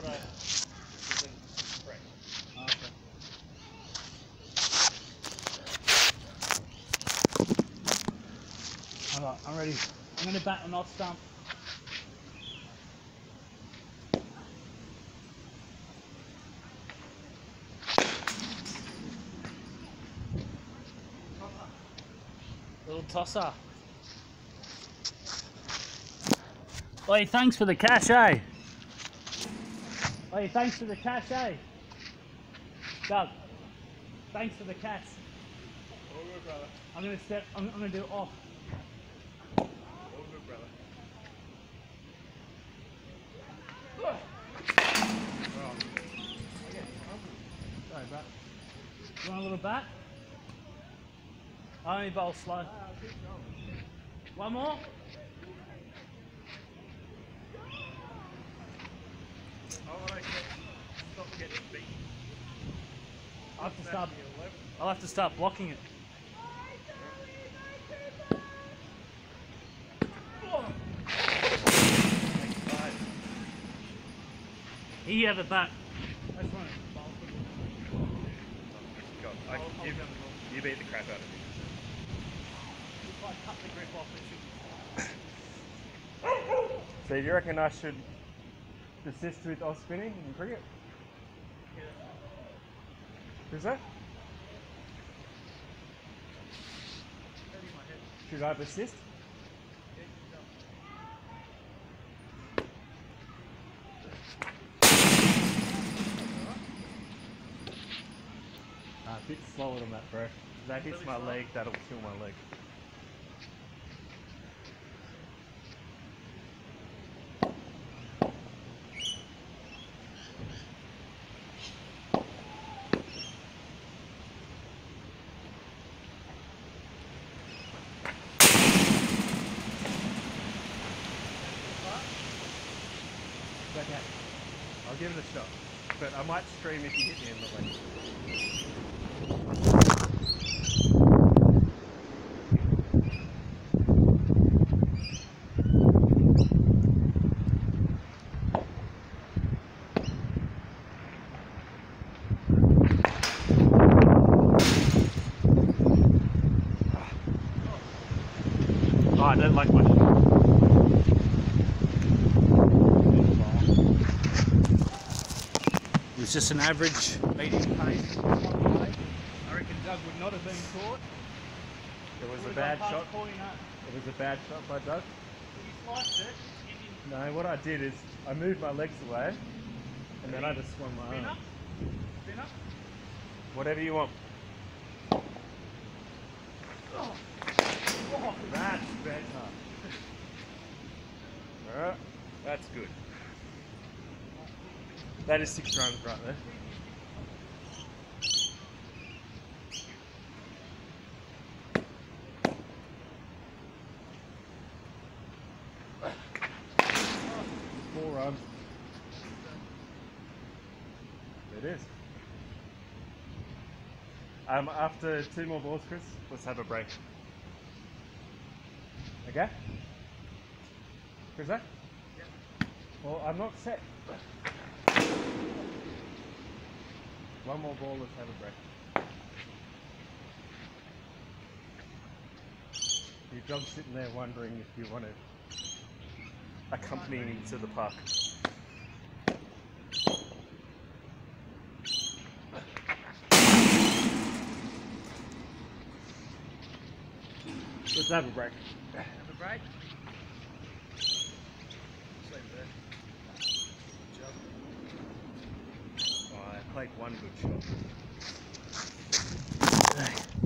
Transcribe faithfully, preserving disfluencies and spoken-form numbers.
auto isn't fresh. Oh, okay. Alright, I'm ready. I'm going to bat on off stump. Little tosser. Oi, thanks for the cash, eh? Oi, thanks for the cash, eh? Doug, thanks for the cash. All good, brother. I'm gonna step, I'm, I'm gonna do it off. All good, brother. Oh. Sorry, bro. You want a little bat? I only bowl slow. One more? I want to get, stop getting beat. I'll have to start, I'll have to start blocking it. Here you have a bat. I just want to bowl for God, I, you, you beat the crap out of me. If I cut the grip off, it should. So you reckon I should persist with off spinning in cricket? Yeah. Who's that? Should I persist? Ah, a bit slower than that, bro. If that hits my leg, that'll kill my leg. Okay, I'll give it a shot, but I might scream if you hit me in the leg. Oh, I don't like my shot. It was just an average medium pace. I reckon Doug would not have been caught. It was a Would bad have gone shot. past calling that. It was a bad shot by Doug. He sliced it. He didn't No, what I did is I moved my legs away, and then I just swung my spin arm. up. Spin up. Whatever you want. Oh. Oh. That's better. Alright, that's good. That is six runs right there. Four runs. It is. Um, after two more balls, Chris, let's have a break. Okay? Chris, that? Yeah. Well, I'm not set. One more ball, let's have a break. Your dog's sitting there wondering if you want to accompany me to the park. Let's have a break. Have a break. Oh, I played one good shot.